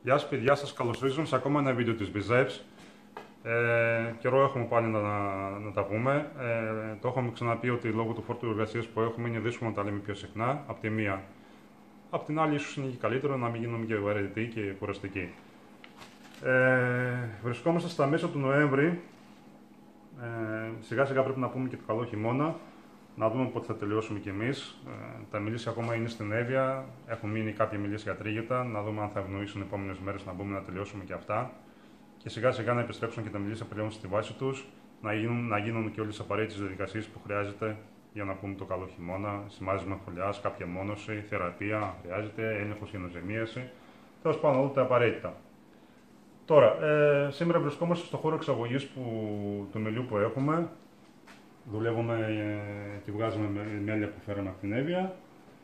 Γεια σας παιδιά, σας καλωσορίζω σε ακόμα ένα βίντεο της BizEvs. Καιρό έχουμε πάλι να τα πούμε. Το έχουμε ξαναπεί ότι λόγω του φόρτου εργασίας που έχουμε είναι δύσκολο να τα λέμε πιο συχνά. Απ' τη μία. Απ' την άλλη, ίσως είναι και καλύτερο να μην γίνουμε και βαρετοί και κουραστικοί. Βρισκόμαστε στα μέσα του Νοέμβρη. Σιγά σιγά πρέπει να πούμε και το καλό χειμώνα. Να δούμε πότε θα τελειώσουμε κι εμείς. Τα μιλήσια ακόμα είναι στην Εύβοια. Έχουν μείνει κάποια μιλήσια τρίγητα. Να δούμε αν θα ευνοήσουν οι επόμενες μέρες να μπούμε να τελειώσουμε και αυτά. Και σιγά σιγά να επιστρέψουν και τα μιλήσια πλέον στη βάση τους. Να γίνουν και όλες τις απαραίτητες διαδικασίες που χρειάζεται για να πούμε το καλό χειμώνα. Σημάζισμα φωλιάς, κάποια μόνωση, θεραπεία χρειάζεται, έλεγχος και νοσημείωση. Τέλος πάντων, όλα τα απαραίτητα. Τώρα, σήμερα βρισκόμαστε στο χώρο εξαγωγής του μελιού που έχουμε. Δουλεύουμε και βγάζουμε μέλια που φέραμε από την Εύβοια.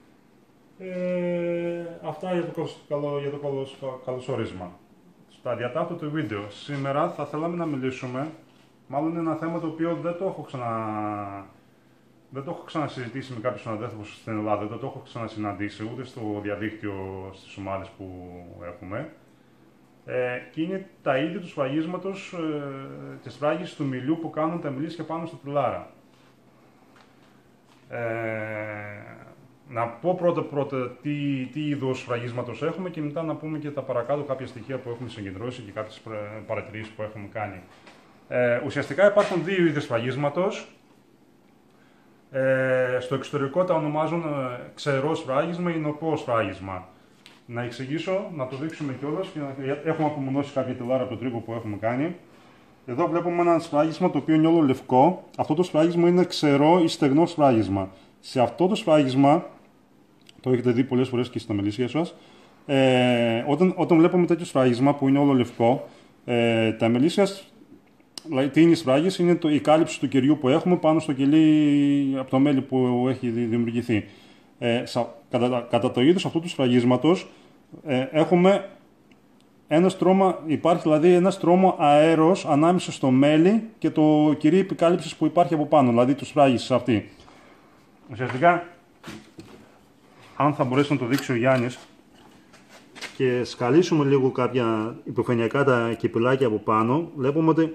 Αυτά για το καλωσόρισμα. Στα διατάφτα του βίντεο. Σήμερα θα θέλαμε να μιλήσουμε, μάλλον είναι ένα θέμα το οποίο δεν το έχω ξανασυζητήσει με κάποιους συναδέλφους στην Ελλάδα, δεν το έχω ξανασυναντήσει ούτε στο διαδίκτυο στις ομάδες που έχουμε. Και είναι τα είδη του σφραγίσματος της σφράγισης του μυλιού που κάνουν τα μιλήσια πάνω στο τουλάρα. Να πω πρώτα τι είδος σφραγίσματος έχουμε και μετά να πούμε και τα παρακάτω κάποια στοιχεία που έχουμε συγκεντρώσει και κάποιες παρατηρήσεις που έχουμε κάνει. Ουσιαστικά υπάρχουν δύο είδη σφραγίσματος. Στο εξωτερικό τα ονομάζουν ξερό σφράγισμα ή νοπό σφράγισμα. Να εξηγήσω, να το δείξουμε κιόλας και έχουμε απομονώσει κάποια τουλάρα από το τρίγο που έχουμε κάνει. Εδώ βλέπουμε ένα σφράγισμα το οποίο είναι όλο λευκό. Αυτό το σφράγισμα είναι ξερό ή στεγνό σφράγισμα. Σε αυτό το σφράγισμα, το έχετε δει πολλές φορές και στα μελίσια σας, όταν βλέπουμε τέτοιο σφράγισμα που είναι όλο λευκό, τα μελίσια, δηλαδή τι είναι η σφράγιση, είναι η κάλυψη του κεριού που έχουμε πάνω στο κελί από το μέλι που έχει δημιουργηθεί. Κατά το είδος αυτού του σφραγίσματος έχουμε ένα στρώμα, υπάρχει δηλαδή ένα στρώμα αέρος ανάμεσα στο μέλι και το κερί επικάλυψης που υπάρχει από πάνω, δηλαδή του σφράγισης αυτή. Ουσιαστικά, αν θα μπορέσει να το δείξει ο Γιάννης και σκαλίσουμε λίγο κάποια υποφαινειακά τα κυπηλάκια από πάνω, βλέπουμε ότι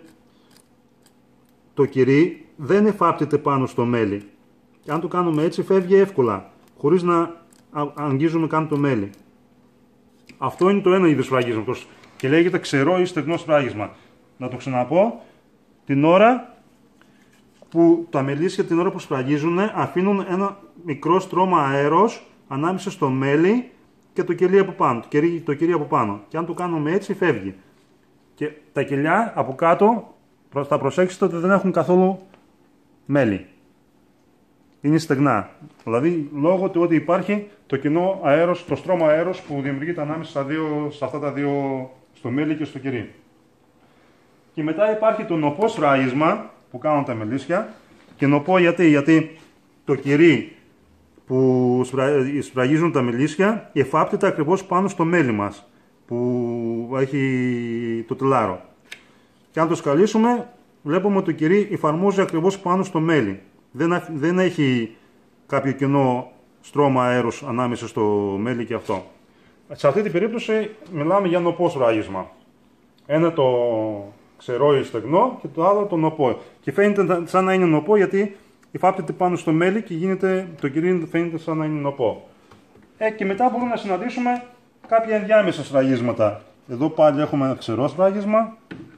το κερί δεν εφάπτεται πάνω στο μέλι. Και αν το κάνουμε έτσι φεύγει εύκολα, χωρίς να αγγίζουμε καν το μέλι. Αυτό είναι το ένα είδος σφραγίσματος και λέγεται ξερό ή στεγνό σφράγισμα. Να το ξαναπώ, την ώρα που τα μελίσια την ώρα που σφραγίζουν αφήνουν ένα μικρό στρώμα αέρος ανάμεσα στο μέλι και το κελί από πάνω, το κερί από πάνω. Και αν το κάνουμε έτσι φεύγει. Και τα κελιά από κάτω θα προσέξετε ότι δεν έχουν καθόλου μέλι. Είναι στεγνά. Δηλαδή λόγω του ότι υπάρχει το κοινό αέρος, το στρώμα αέρος που δημιουργείται ανάμεσα στα αυτά τα δύο, στο μέλι και στο κερί. Και μετά υπάρχει το νοπό σφράγισμα που κάνουν τα μελίσια. Και νοπό γιατί το κερί που σφραγίζουν τα μελίσια εφάπτεται ακριβώς πάνω στο μέλι μας που έχει το τουλάρο. Και αν το σκαλίσουμε βλέπουμε ότι το κερί εφαρμόζει ακριβώς πάνω στο μέλι. Δεν έχει κάποιο κοινό στρώμα αέρος ανάμεσα στο μέλι και αυτό. Σε αυτή την περίπτωση μιλάμε για νοπό σφράγισμα. Ένα το ξερό ή στεγνό και το άλλο το νοπό. Και φαίνεται σαν να είναι νοπό γιατί υφάπτεται πάνω στο μέλι και το κερί φαίνεται σαν να είναι νοπό. Και μετά μπορούμε να συναντήσουμε κάποια ενδιάμεσα σφραγίσματα. Εδώ πάλι έχουμε ένα ξερό σφράγισμα.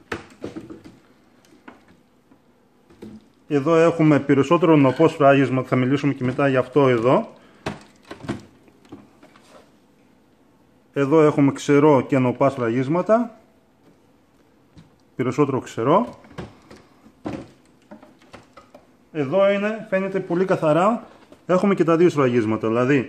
Εδώ έχουμε περισσότερο νοπό σφράγισμα, θα μιλήσουμε και μετά για αυτό εδώ. Εδώ έχουμε ξερό και νοπά σφραγίσματα. Περισσότερο ξερό. Εδώ φαίνεται πολύ καθαρά, έχουμε και τα δύο σφραγίσματα, δηλαδή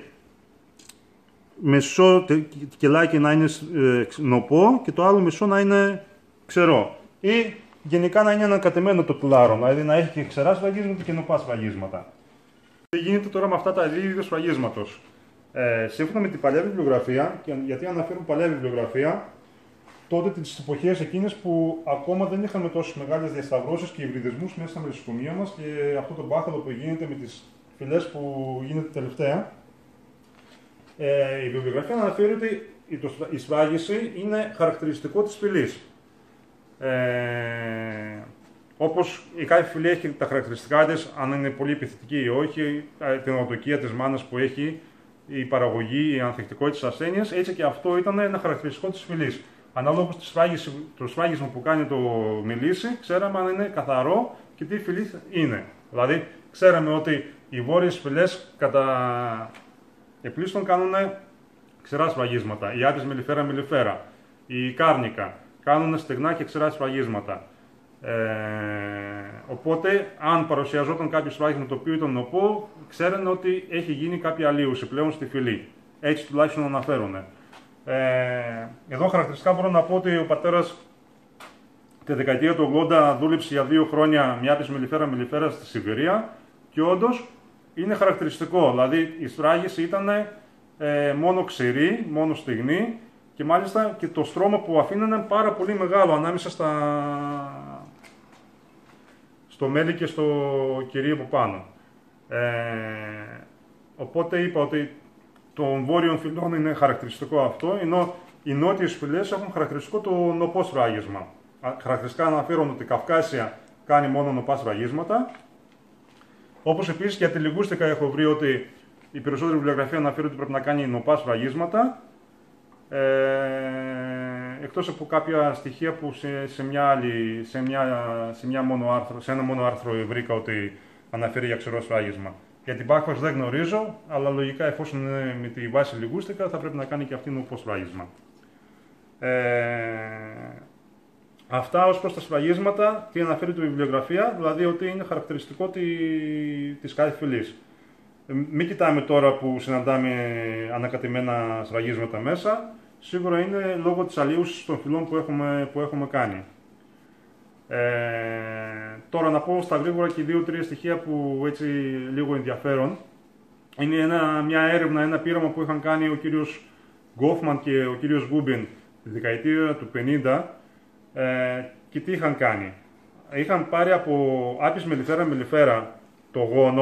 μισό κελάκι να είναι νοπό και το άλλο μισό να είναι ξερό. Ή γενικά να είναι ανακατεμένο το τουλάρο, δηλαδή να έχει και ξερά σφραγίσματα και νοπά σφραγίσματα. Τι γίνεται τώρα με αυτά τα δύο είδη σφραγίσματος. Σύμφωνα με την παλιά βιβλιογραφία, και γιατί αναφέρουν παλιά βιβλιογραφία, τότε τις εποχές εκείνες που ακόμα δεν είχαμε τόσες μεγάλες διασταυρώσεις και υβριδισμούς μέσα στα μελισσοκομεία μας και αυτό το μπάχαλο που γίνεται με τις φυλές που γίνεται τελευταία, η βιβλιογραφία αναφέρει ότι η σφράγιση είναι χαρακτηριστικό της φυλής. Όπως η κάθε φυλή έχει τα χαρακτηριστικά της, αν είναι πολύ επιθετική ή όχι, την οδοκία της μάνας που έχει, η παραγωγή, η ανθεκτικότητα της ασθένειας, έτσι και αυτό ήταν ένα χαρακτηριστικό της φυλής. Ανάλογα το σφράγισμα που κάνει το μελίσι, ξέραμε αν είναι καθαρό και τι φυλή είναι. Δηλαδή, ξέραμε ότι οι βόρειες φυλές κατά επλήστον κάνουν ξερά σφραγίσματα. Η Άπης μελιφέρα, η Κάρνικα κάνουν στεγνά και ξερά σφραγίσματα. Οπότε, αν παρουσιαζόταν κάποιο σφράγισμα το οποίο ήταν νοπό, ξέρανε ότι έχει γίνει κάποια αλλίωση πλέον στη φυλή. Έτσι τουλάχιστον αναφέρουν. Εδώ χαρακτηριστικά μπορώ να πω ότι ο πατέρας τη δεκαετία του 80 δούλεψε για 2 χρόνια μια Άπης μελιφέρα στη Σιβηρία και όντως είναι χαρακτηριστικό. Δηλαδή η σφράγιση ήταν μόνο ξηρή, μόνο στιγνή και μάλιστα και το στρώμα που αφήνανε πάρα πολύ μεγάλο ανάμεσα στο μέλι και στο κυρίο από πάνω. Οπότε είπα ότι των βόρειων φυλών είναι χαρακτηριστικό αυτό, ενώ οι νότιες φυλές έχουν χαρακτηριστικό το νοπό σφράγισμα. Χαρακτηριστικά αναφέρουν ότι η Καυκάσια κάνει μόνο νοπά σφραγίσματα. Όπως επίσης για τη λιγούστικα έχω βρει ότι η περισσότερη βιβλιογραφία αναφέρει ότι πρέπει να κάνει νοπά σφραγίσματα. Εκτός από κάποια στοιχεία που σε ένα μόνο άρθρο βρήκα ότι αναφέρει για ξερό σφράγισμα. Για την Πάχος δεν γνωρίζω, αλλά λογικά εφόσον είναι με τη βάση λιγούστικα θα πρέπει να κάνει και αυτή νοπό σφράγισμα. Αυτά ως προς τα σφραγίσματα, τι αναφέρει η βιβλιογραφία, δηλαδή ότι είναι χαρακτηριστικό της κάθε φυλής. Μην κοιτάμε τώρα που συναντάμε ανακατεμένα σφραγίσματα μέσα, σίγουρα είναι λόγω της αλλίωσης των φυλών που έχουμε κάνει. Τώρα να πω στα γρήγορα και 2-3 στοιχεία που έτσι λίγο ενδιαφέρον. Είναι μια έρευνα, ένα πείραμα που είχαν κάνει ο κύριος Γκόφμαν και ο κύριος Γκούμπιν τη δεκαετία του 50 και τι είχαν κάνει. Είχαν πάρει από Άπης μελιφέρα το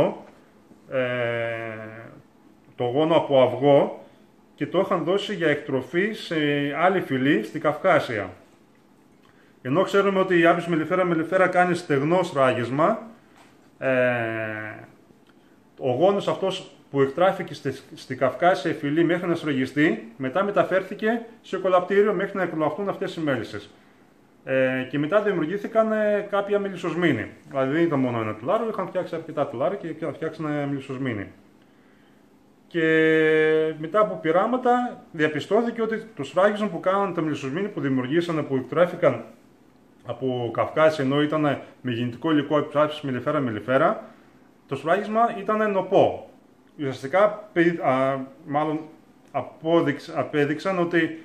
γόνο από αυγό και το είχαν δώσει για εκτροφή σε άλλη φυλή στη Καυκάσια. Ενώ ξέρουμε ότι η Άπης μελιφέρα κάνει στεγνό σφράγισμα, ο γόνος αυτός που εκτράφηκε στη Καυκάσια φυλή μέχρι να σφραγιστεί, μετά μεταφέρθηκε σε κολαπτήριο μέχρι να εκολαχθούν αυτές οι μέλισσες. Και μετά δημιουργήθηκαν κάποια μελισσοσμήνη. Δηλαδή δεν ήταν μόνο ένα τουλάρο, είχαν φτιάξει αρκετά τουλάρια και είχαν φτιάξει ένα μελισσοσμήνη. Και μετά από πειράματα διαπιστώθηκε ότι το σφράγισμα που κάνανε τα μελισσοσμήνη που δημιουργήσανε, που εκτράφηκαν από Καυκάσια, ενώ ήταν με γεννητικό υλικό Άπης μελιφέρα, το σφράγισμα ήταν νοπό. Ουσιαστικά, μάλλον απέδειξαν ότι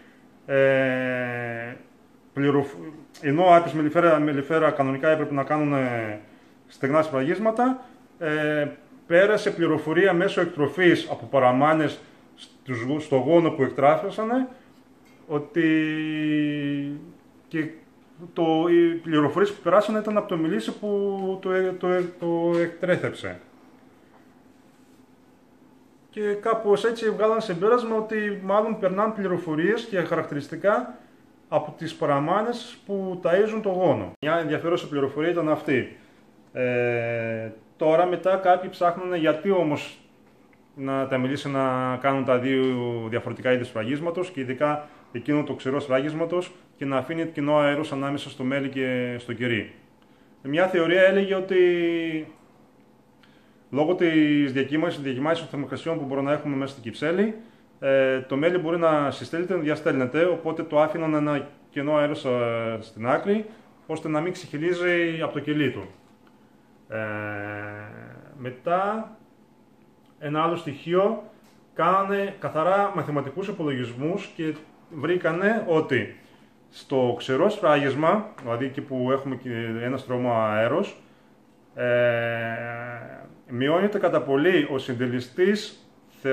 ενώ Άπης μελιφέρα κανονικά έπρεπε να κάνουν στεγνά σφραγίσματα, πέρασε πληροφορία μέσω εκτροφής από παραμάνες στο γόνο που εκτράφησανε ότι οι πληροφορίες που περάσανε ήταν από το μελίσι που το εκτρέθεψε. Και κάπως έτσι βγάλαν συμπέρασμα ότι μάλλον περνάνε πληροφορίες και χαρακτηριστικά από τις παραμάνες που ταΐζουν το γόνο. Μια ενδιαφέρουσα πληροφορία ήταν αυτή. Τώρα μετά κάποιοι ψάχνουν γιατί όμως τα μελίσια να κάνουν τα δύο διαφορετικά είδη σφραγίσματος και ειδικά εκείνο το ξερό σφράγισματος και να αφήνει κοινό αέρος ανάμεσα στο μέλι και στο κερί. Μια θεωρία έλεγε ότι λόγω της διακύμανσης των θερμοκρασιών που μπορούμε να έχουμε μέσα στην κυψέλη, το μέλι μπορεί να συστέλλεται, να διαστέλνεται, οπότε το άφηναν ένα κενό αέρος στην άκρη, ώστε να μην ξεχυλίζει από το κελί του. Μετά, ένα άλλο στοιχείο, κάνανε καθαρά μαθηματικούς υπολογισμούς και βρήκανε ότι στο ξερό σφράγισμα, δηλαδή εκεί που έχουμε και ένα στρώμα αέρος, μειώνεται κατά πολύ ο συντελεστής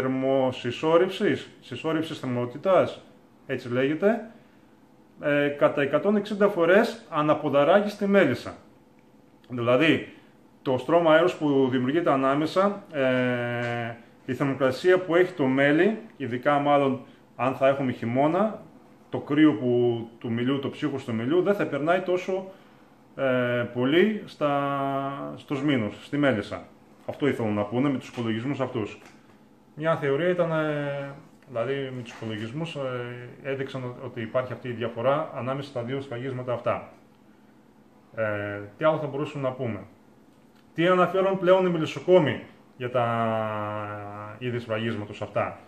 συσσόρευσης θερμότητας, έτσι λέγεται, κατά 160 φορές αναποδαράγει στη μέλισσα. Δηλαδή, το στρώμα αέρος που δημιουργείται ανάμεσα, η θερμοκρασία που έχει το μέλι, ειδικά μάλλον αν θα έχουμε χειμώνα, το κρύο του μυλιού, το ψύχος του μυλιού δεν θα περνάει τόσο πολύ στους μήνους, στη μέλισσα. Αυτό ήθελαν να πούνε με τους υπολογισμούς αυτούς. Μια θεωρία ήταν, δηλαδή με τους υπολογισμούς έδειξαν ότι υπάρχει αυτή η διαφορά ανάμεσα στα δύο σφραγίσματα αυτά. Τι άλλο θα μπορούσαμε να πούμε. Τι αναφέρουν πλέον οι μελισσοκόμοι για τα είδη σφραγίσματος αυτά.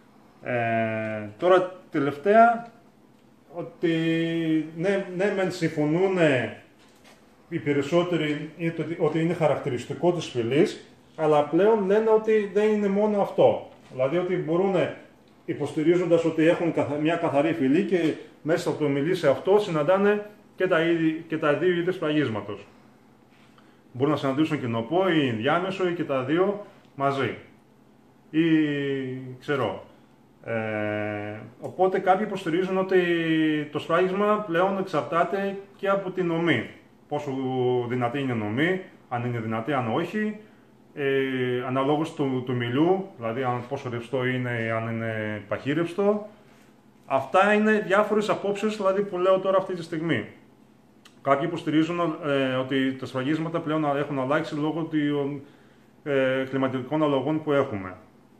Τώρα τελευταία, ότι ναι μεν συμφωνούν οι περισσότεροι ότι είναι χαρακτηριστικό της φυλής, αλλά πλέον λένε ότι δεν είναι μόνο αυτό. Δηλαδή ότι μπορούν, υποστηρίζοντας ότι έχουν μια καθαρή φυλή και μέσα από το μιλήσι αυτό συναντάνε και τα δύο είδη σφραγίσματος. Μπορούν να συναντήσουν κοινοπό ή ενδιάμεσο ή και τα δύο μαζί. Ή ξερό. Οπότε κάποιοι υποστηρίζουν ότι το σφράγισμα πλέον εξαρτάται και από την ομή. Πόσο δυνατή είναι η ομή, αν είναι δυνατή, αν όχι. Αναλόγως του μυλιού, δηλαδή πόσο ρευστό είναι, αν είναι παχύρευστο. Αυτά είναι διάφορες απόψεις δηλαδή, που λέω τώρα αυτή τη στιγμή. Κάποιοι υποστηρίζουν ότι τα σφραγίσματα πλέον έχουν αλλάξει λόγω των κλιματικών αλλαγών που έχουμε.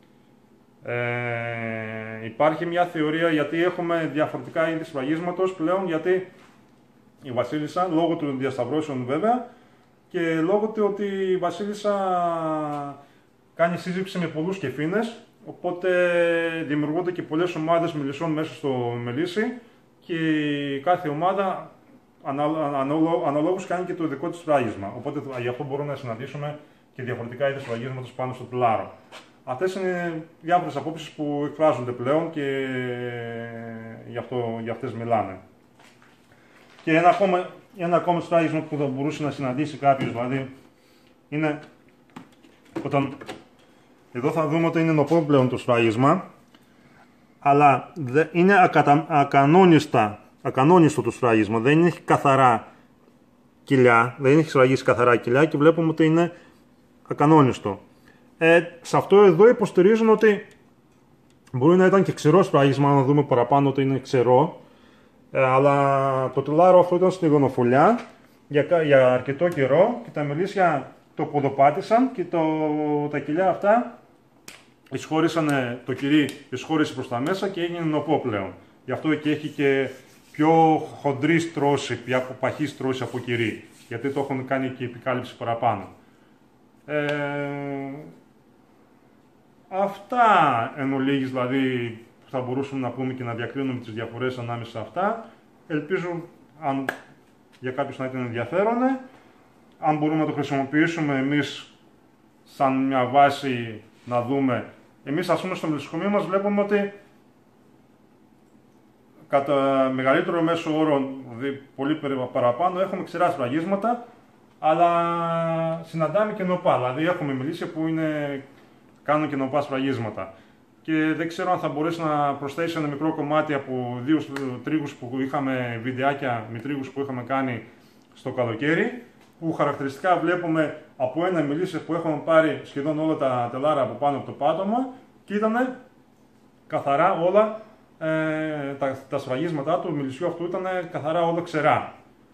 Υπάρχει μια θεωρία γιατί έχουμε διαφορετικά είδη σφραγίσματος πλέον, γιατί η βασίλισσα, λόγω των διασταυρώσεων βέβαια, και λόγω του ότι η βασίλισσα κάνει σύζυγξη με πολλούς κεφίνες, οπότε δημιουργούνται και πολλές ομάδες μελισσών μέσα στο μελίσι και κάθε ομάδα αναλόγως κάνει και το δικό της σφράγισμα. Οπότε γι' αυτό μπορούμε να συναντήσουμε και διαφορετικά είδη σφραγίσματος πάνω στο πουλάρο. Αυτές είναι διάφορες απόψεις που εκφράζονται πλέον και για αυτές μιλάνε. Και ένα ακόμα σφράγισμα που θα μπορούσε να συναντήσει κάποιος, δηλαδή, είναι όταν εδώ θα δούμε ότι είναι νοπό πλέον το σφράγισμα, αλλά είναι ακανόνιστο το σφράγισμα, δεν έχει καθαρά κοιλιά, δεν έχει σφραγίσει καθαρά κοιλιά και βλέπουμε ότι είναι ακανόνιστο. Σε αυτό εδώ υποστηρίζουν ότι μπορεί να ήταν και ξερό σφράγισμα, να δούμε παραπάνω ότι είναι ξερό, αλλά το τουλάρο αυτό ήταν στη γονοφολιά για αρκετό καιρό και τα μελίσια το ποδοπάτησαν και τα κοιλιά αυτά το κυρί εισχώρησε προς τα μέσα και έγινε νοπό πλέον. Γι' αυτό και έχει και πιο χοντρή στρώση, πιο παχύ στρώση από κυρί, γιατί το έχουν κάνει και επικάλυψη παραπάνω. Αυτά εν ολίγης, δηλαδή, που θα μπορούσαμε να πούμε και να διακρίνουμε τις διαφορές ανάμεσα σε αυτά. Ελπίζω για κάποιους να ήταν ενδιαφέρον. Αν μπορούμε να το χρησιμοποιήσουμε εμείς σαν μια βάση να δούμε. Εμείς, ας πούμε, στο μελισσοκομείο μας βλέπουμε ότι κατά μεγαλύτερο μέσο όρο, δηλαδή πολύ παραπάνω, έχουμε ξερά σφραγίσματα, αλλά συναντάμε και νοπά. Δηλαδή έχουμε μελίσια που κάνουν και νοπά σφραγίσματα. Και δεν ξέρω αν θα μπορέσει να προσθέσει ένα μικρό κομμάτι από δύο τρίγους που είχαμε, βιντεάκια με τρίγους που είχαμε κάνει στο καλοκαίρι, που χαρακτηριστικά βλέπουμε από ένα μελίσιο που έχουμε πάρει σχεδόν όλα τα τελάρα από πάνω από το πάτωμα και ήταν καθαρά όλα, τα σφραγίσματα του μελισσιού αυτού ήταν καθαρά όλα ξερά.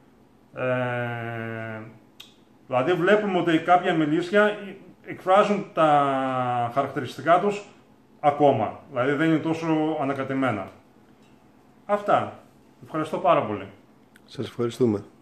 Δηλαδή βλέπουμε ότι κάποια μελίσια εκφράζουν τα χαρακτηριστικά τους ακόμα, δηλαδή δεν είναι τόσο ανακατεμένα. Αυτά. Ευχαριστώ πάρα πολύ. Σας ευχαριστούμε.